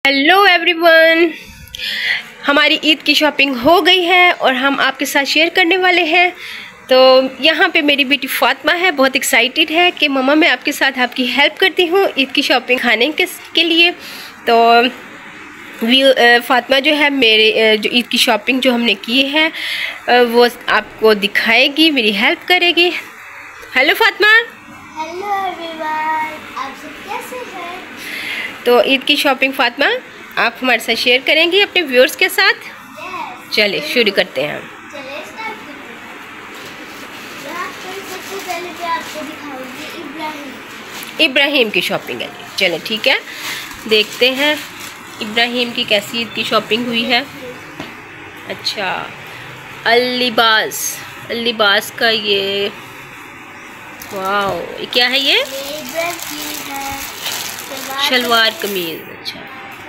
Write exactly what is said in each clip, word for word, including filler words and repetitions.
Hello everyone, हमारी ईद की shopping हो गई है और हम आपके साथ शेयर करने वाले हैं। तो यहाँ पे मेरी बेटी फातिमा है, बहुत एक्साइटेड है कि मम्मा मैं आपके साथ आपकी हेल्प करती हूँ ईद की शॉपिंग खाने के, के लिए। तो फातिमा जो है मेरे जो ईद की शॉपिंग जो हमने की है वो आपको दिखाएगी, मेरी हेल्प करेगी। हेलो फातिमा। हेलो एवरीवन, आप सब कैसे हैं? तो ईद की शॉपिंग फातिमा आप हमारे साथ शेयर करेंगी अपने व्यूअर्स के साथ? yes, चलिए शुरू करते हैं हम। चलिए स्टार्ट करते हैं। यहाँ पर सबसे पहले मैं आपको दिखाऊंगी इब्राहिम इब्राहिम की शॉपिंग है। चलिए ठीक है, देखते हैं इब्राहिम की कैसी ईद की शॉपिंग हुई है। अच्छा, अल-लिबास अल-लिबास का ये, वाओ, ये क्या है? ये ये इब्राहिम की है शलवार कमीज। अच्छा,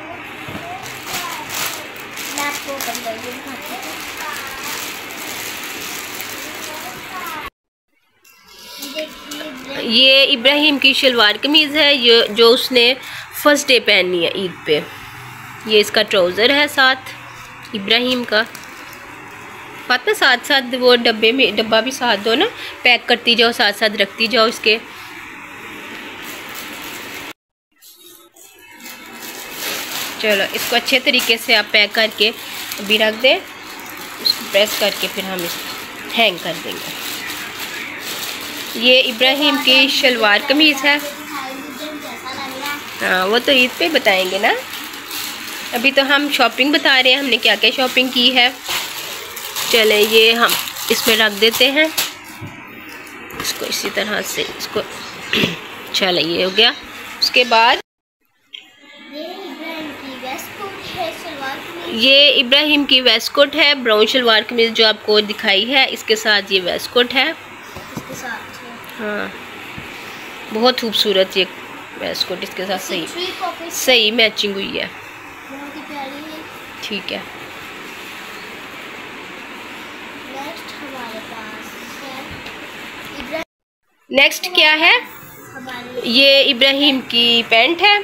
मैं आपको ओपन करके दिखाती हूँ। ये इब्राहिम की शलवार कमीज है, ये जो उसने फर्स्ट डे पहनी है ईद पे। ये इसका ट्राउज़र है साथ इब्राहिम का। फातिमा साथ साथ वो डब्बे में डब्बा भी साथ दो ना, पैक करती जाओ, साथ साथ रखती जाओ इसके। चलो इसको अच्छे तरीके से आप पैक करके अभी रख दें, इसको प्रेस करके फिर हम इसको हैंग कर देंगे। ये इब्राहिम की शलवार कमीज़ है। हाँ, वो तो ईद पे बताएंगे ना, अभी तो हम शॉपिंग बता रहे हैं हमने क्या क्या शॉपिंग की है। चले ये हम इसमें रख देते हैं इसको इसी तरह से, इसको चले ये हो गया। उसके बाद ये इब्राहिम की वेस्ट कोट है, ब्राउन शलवार कमीज जो आपको दिखाई है, इसके साथ ये वेस्ट कोट है। इसके साथ हाँ, बहुत खूबसूरत ये वेस्ट कोट, इसके साथ सही सही मैचिंग हुई है, बहुत ही प्यारी है। ठीक है। नेक्स्ट हमारे पास है इब्राहिम। नेक्स्ट क्या है? हमारे ये इब्राहिम की पैंट है,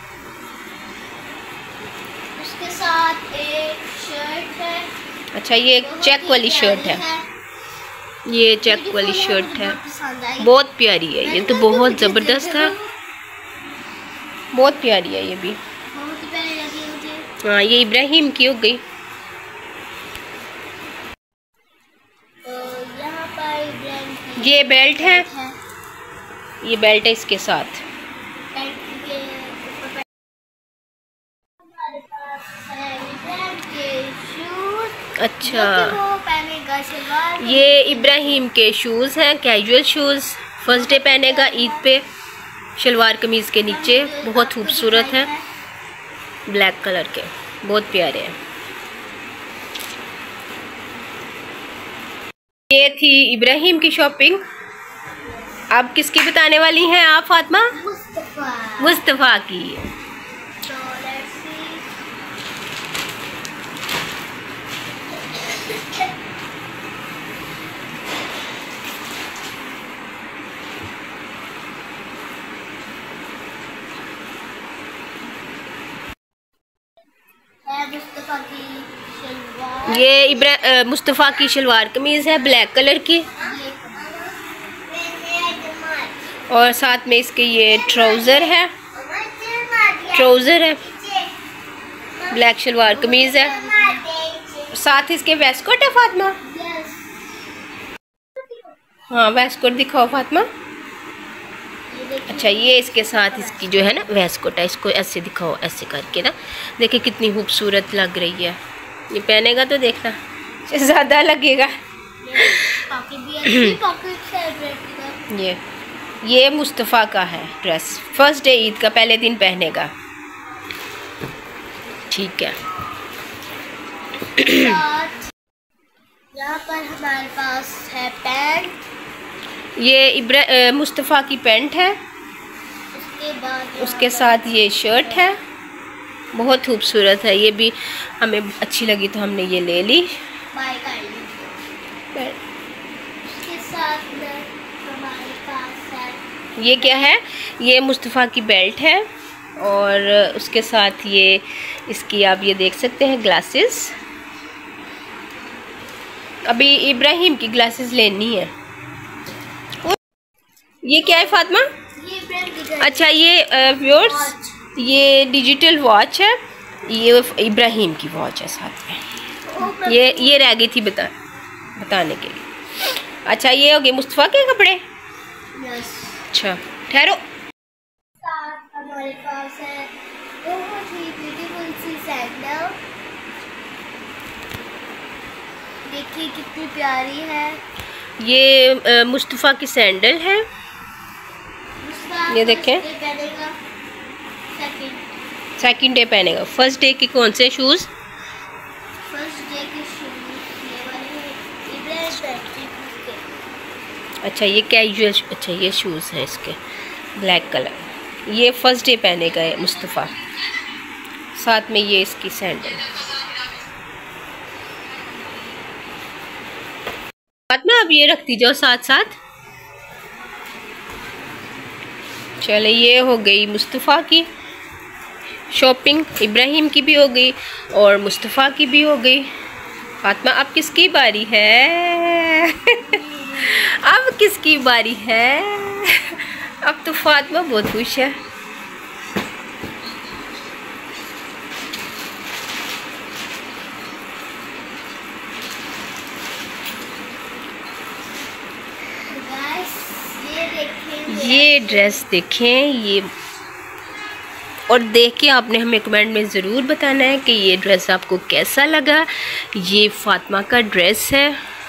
उसके साथ एक शर्ट है। अच्छा ये एक चेक वाली शर्ट है, ये चेक वाली शर्ट है, बहुत प्यारी है ये तो, बहुत ज़बरदस्त है, बहुत प्यारी है ये भी। बहुत ही प्यारी लगी मुझे। हाँ, ये इब्राहिम की हो गई। तो यहाँ पर इब्राहिम की ये बेल्ट है, है। ये बेल्ट है इसके साथ। पेंट के ऊपर हमारे पास है इब्राहिम के शूज। अच्छा, वो पहनेगा शलवार। ये इब्राहिम के शूज़ हैं, कैजुअल शूज़, फर्स्ट डे पहनेगा ईद पे, शलवार कमीज़ के नीचे, बहुत खूबसूरत है, ब्लैक कलर के, बहुत प्यारे हैं। ये थी इब्राहिम की शॉपिंग। अब किसकी बताने वाली हैं आप फातिमा? मुस्तफा मुस्तफ़ा की। तो let's see। है मुस्तफा की शलवार। ये इब्रा अ, मुस्तफ़ा की शलवार कमीज़ है, ब्लैक कलर की, और साथ में इसके ये ट्राउज़र है, ट्राउज़र है, ब्लैक शलवार कमीज़ है, साथ इसके वेस्ट कोट है फातिमा। हाँ, वेस्ट कोट दिखाओ फातिमा। अच्छा, ये इसके साथ इसकी जो है ना वेस्ट कोट है, इसको ऐसे दिखाओ, ऐसे करके ना, देखिए कितनी खूबसूरत लग रही है। ये पहनेगा तो देखना ज़्यादा लगेगा। पॉकेट भी अच्छी पॉकेट है ड्रेस का। ये ये मुस्तफ़ा का है ड्रेस, फर्स्ट डे ईद का पहले दिन पहनेगा, ठीक है। यहाँ पर हमारे पास है पैंट। ये इब्रा अ, मुस्तफ़ा की पैंट है, उसके बाद उसके साथ ये शर्ट है, बहुत खूबसूरत है, ये भी हमें अच्छी लगी तो हमने ये ले ली। बाय कर ली। उसके साथ में हमारे पास है, ये क्या है? ये मुस्तफ़ा की बेल्ट है, और उसके साथ ये इसकी आप ये देख सकते हैं ग्लासेस। अभी इब्राहिम की ग्लासेस लेनी है। ये क्या है फातिमा? ये अच्छा ये व्यूअर्स ये डिजिटल वॉच है, ये इब्राहिम की वॉच है साथ में। ये ये रह गई थी बता बताने के लिए। अच्छा ये हो गए मुस्तफ़ा के कपड़े। अच्छा ठहरो। हमारे पास है बहुत ही ब्यूटीफुल सी सैंडल, देखिए कितनी प्यारी है। ये मुस्तफ़ा की सैंडल है, ये देखें। सेकंड डे पहनेगा। फर्स्ट डे के कौन से शूज़? फर्स्ट डे के शूज़ ये वाले हैं। अच्छा ये कैजुअल, अच्छा ये शूज़ हैं इसके ब्लैक कलर। ये फर्स्ट डे पहनेगा है मुस्तफ़ा, साथ में ये इसकी सैंडल। फातिमा अब ये रखती जाओ साथ साथ। चले ये हो गई मुस्तफ़ा की शॉपिंग, इब्राहिम की भी हो गई और मुस्तफ़ा की भी हो गई। फातिमा अब किसकी बारी है? अब किसकी बारी है? अब तो फातिमा बहुत खुश है। ये ड्रेस देखें, ये और देख के आपने हमें कमेंट में ज़रूर बताना है कि ये ड्रेस आपको कैसा लगा। ये फातिमा का ड्रेस है,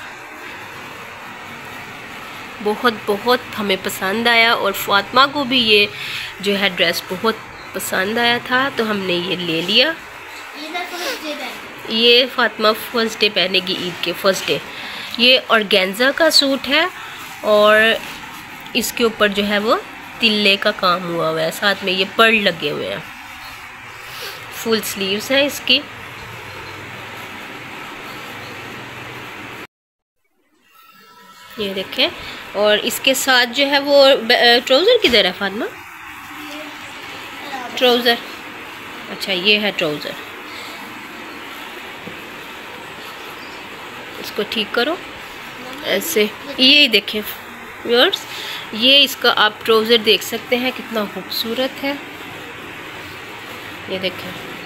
बहुत बहुत हमें पसंद आया और फातिमा को भी ये जो है ड्रेस बहुत पसंद आया था, तो हमने ये ले लिया। ये फातिमा फर्स्ट डे पहनेगी, ईद के फर्स्ट डे। ये ऑर्गेन्जा का सूट है और इसके ऊपर जो है वो तिल्ले का काम हुआ हुआ है, साथ में ये पर्ल लगे हुए हैं। फुल स्लीव्स हैं इसकी। ये देखें, और इसके साथ जो है वो ट्राउज़र किधर है फातिमा? ट्राउज़र, अच्छा ये है ट्राउज़र। इसको ठीक करो ऐसे। ये देखें व्यूअर्स, ये इसका आप ट्राउज़र देख सकते हैं कितना खूबसूरत है। ये देखें,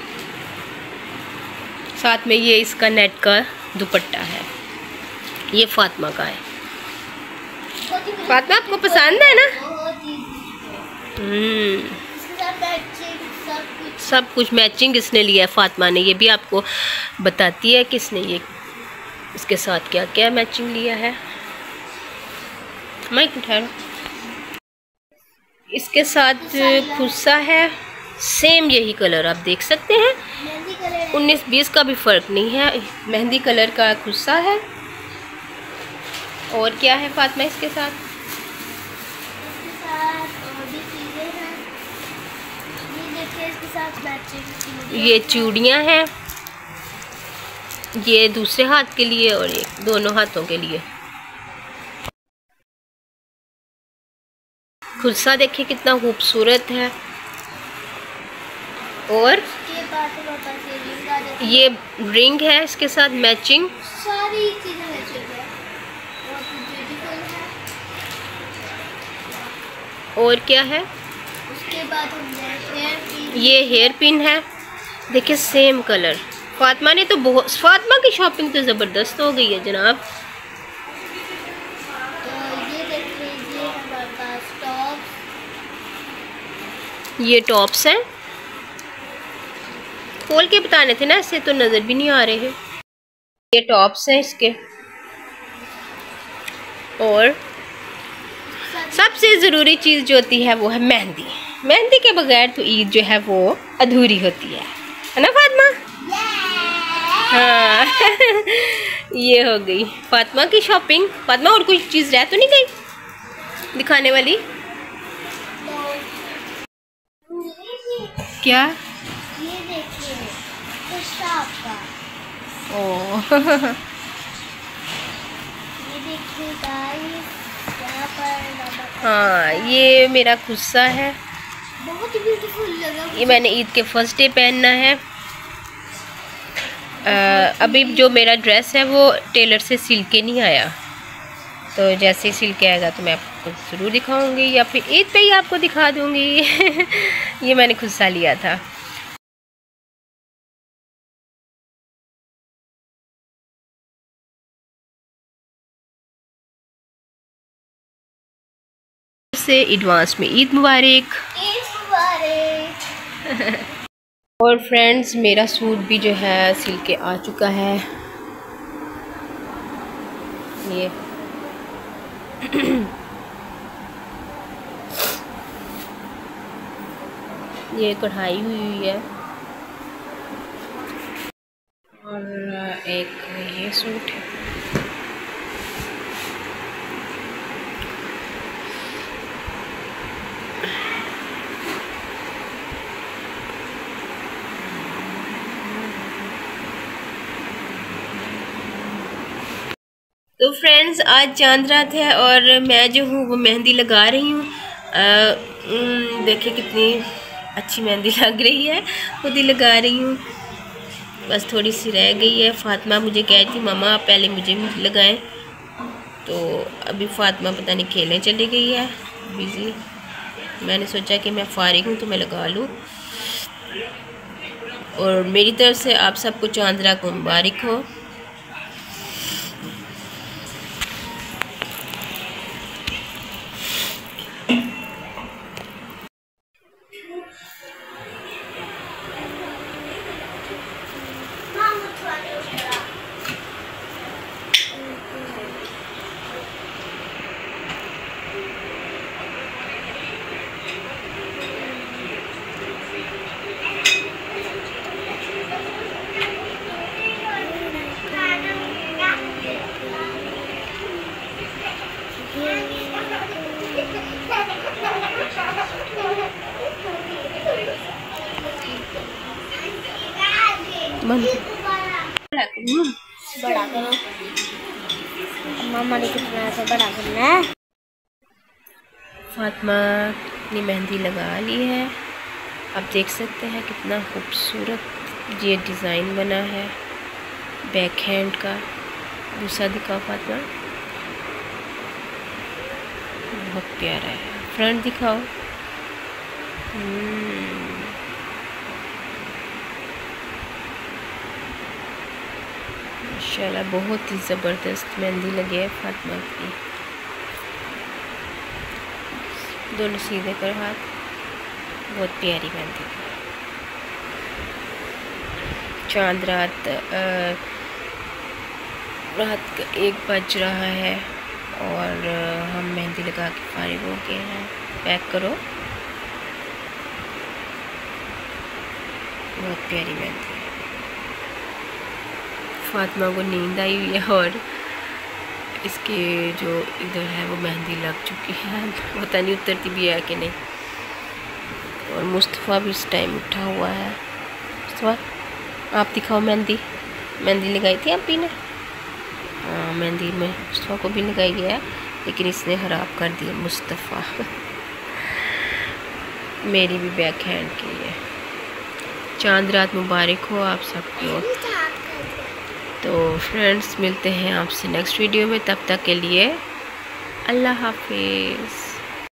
साथ में ये इसका नेट का दुपट्टा है, ये फातिमा का है। फातिमा आपको पसंद है ना? हम्म, सब कुछ मैचिंग इसने लिया है फातिमा ने। ये भी आपको बताती है कि इसने ये इसके साथ क्या क्या मैचिंग लिया है। माइक उठाओ। इसके साथ खुस्सा है, सेम यही कलर आप देख सकते हैं। उन्नीस बीस का भी फ़र्क नहीं है, मेहंदी कलर का खुस्सा है। और क्या है फातिमा इसके साथ? इसके साथ और भी चीज़ें हैं। ये देखिए इसके साथ मैचिंग, ये चूड़ियाँ हैं, ये दूसरे हाथ के लिए और ये दोनों हाथों के लिए। खुस्सा देखिए कितना खूबसूरत है। और ये रिंग है इसके साथ मैचिंग। सारी चीजें मैचिंग है, बहुत ब्यूटीफुल है। और क्या है? उसके बाद हमने हेयर पिन, ये हेयर पिन है, देखिए सेम कलर। फातिमा ने तो बहुत, फातिमा की शॉपिंग तो ज़बरदस्त हो गई है जनाब। ये टॉप्स हैं, खोल के बताने थे ना, ऐसे तो नज़र भी नहीं आ रहे हैं। ये टॉप्स हैं इसके। और सबसे ज़रूरी चीज़ जो होती है वो है मेहंदी। मेहंदी के बगैर तो ईद जो है वो अधूरी होती है, है ना फातिमा? हाँ। ये हो गई फातिमा की शॉपिंग। फातिमा और कोई चीज़ रह तो नहीं गई दिखाने वाली? क्या? ये देखिए खुस्सा आपका। ओह। ये देखिए गाइस, यहाँ पर हाँ ये मेरा खुस्सा है। बहुत ही ब्यूटीफुल लगा। ये मैंने ईद के फर्स्ट डे पहनना है। आ, अभी जो मेरा ड्रेस है वो टेलर से सिल के नहीं आया, तो जैसे ही सिल के आएगा तो मैं आपको ज़रूर दिखाऊंगी या फिर ईद पे ही आपको दिखा दूंगी। ये मैंने खुद सा लिया था। से एडवांस में ईद मुबारक। ईद मुबारक। और फ्रेंड्स, मेरा सूट भी जो है सिल के आ चुका है। ये ये कढ़ाई हुई हुई है और एक ये सूट है। तो फ्रेंड्स, आज चांद रात है और मैं जो हूँ वो मेहंदी लगा रही हूँ। देखिए कितनी अच्छी मेहंदी लग रही है, खुद ही लगा रही हूँ। बस थोड़ी सी रह गई है। फातिमा मुझे कह रही थी मामा आप पहले मुझे भी लगाएं, तो अभी फातिमा पता नहीं खेलने चली गई है बिज़ी। मैंने सोचा कि मैं फारिग हूँ तो मैं लगा लूँ। और मेरी तरफ से आप सबको चांद रात को मुबारक हो। बड़ा करो मामा ने कितना सा बड़ा करना है। फातिमा ने मेहंदी लगा ली है। आप देख सकते हैं कितना खूबसूरत ये डिज़ाइन बना है बैक हैंड का। दूसरा दिखाओ फातिमा, बहुत प्यारा है। फ्रंट दिखाओ। माशाल्लाह बहुत ही ज़बरदस्त मेहंदी लगी है फातिमा की। दोनों सीधे कर हाथ, बहुत प्यारी मेहंदी। चांद रात रात का एक बज रहा है और हम मेहंदी लगा के फारिग हो गए हैं। पैक करो। बहुत प्यारी मेहंदी। फातिमा को नींद आई हुई है और इसके जो इधर है वो मेहंदी लग चुकी है, पता नहीं उतरती भी है कि नहीं। और मुस्तफ़ा भी इस टाइम उठा हुआ है। मुस्तफ़ा आप दिखाओ मेहंदी। मेहंदी लगाई थी आप भी ने? हाँ, मेहंदी में मुस्तफ़ा को भी लगाई है, लेकिन इसने ख़राब कर दिया मुस्तफ़ा। मेरी भी बैक हैंड की है। चांद रात मुबारक हो आप सबको। तो फ्रेंड्स, मिलते हैं आपसे नेक्स्ट वीडियो में। तब तक के लिए अल्लाह हाफिज़।